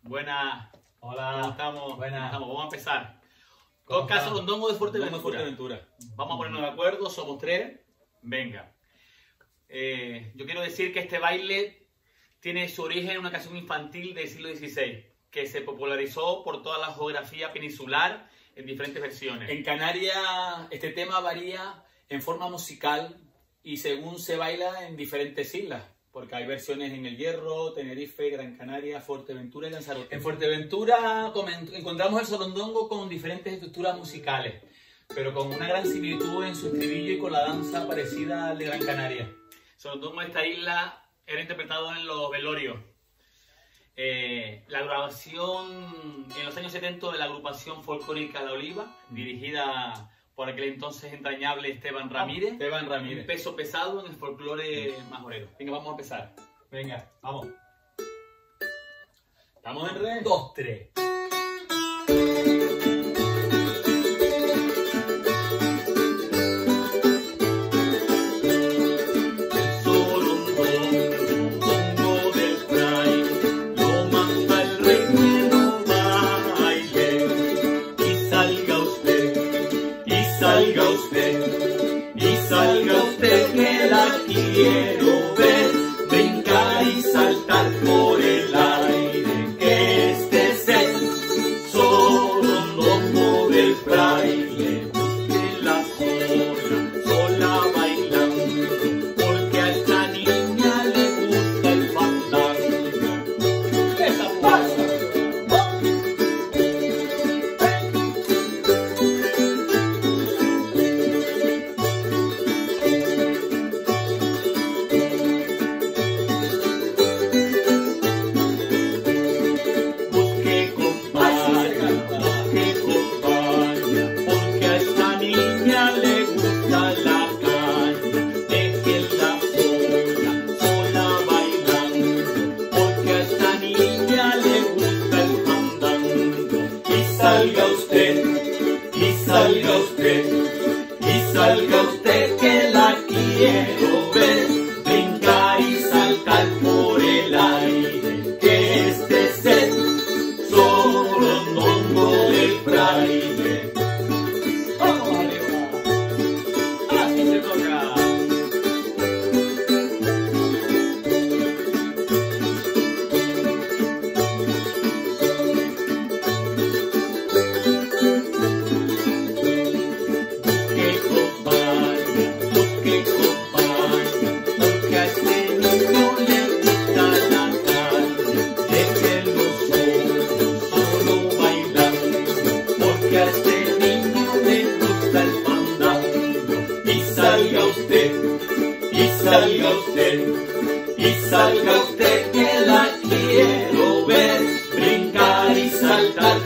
Buenas. Hola. ¿Cómo estamos? Buenas. Vamos a empezar. Podcast Solondongo de Fuerteventura. Vamos a ponernos de acuerdo, somos tres. Venga. Yo quiero decir que este baile tiene su origen en una canción infantil del siglo XVI, que se popularizó por toda la geografía peninsular en diferentes versiones. En Canarias este tema varía en forma musical y según se baila en diferentes islas, porque hay versiones en El Hierro, Tenerife, Gran Canaria, Fuerteventura y Lanzarote. En Fuerteventura encontramos el solondongo con diferentes estructuras musicales, pero con una gran similitud en su estribillo y con la danza parecida al de Gran Canaria. Solondongo de esta isla era interpretado en los velorios. La grabación en los años 70 de la agrupación folclórica La Oliva, dirigida por aquel entonces entrañable Esteban Ramírez. Esteban Ramírez. Un peso pesado en el folclore majorero. Venga, vamos a empezar. Venga, vamos. ¿Estamos en red? 2, 3. Salga usted que la quiero ver, brincar y saltar por el aire, que este es el solondongo del fraile. Busque la sola bailando, porque a esta niña le gusta el fandango. ¡Esa pasa! Salga usted que la quiero ver, brincar y saltar por el aire, que este es el solondongo del fraile. ¡Vamos arriba! ¡Así se toca! Salga usted que la quiero ver, brincar y saltar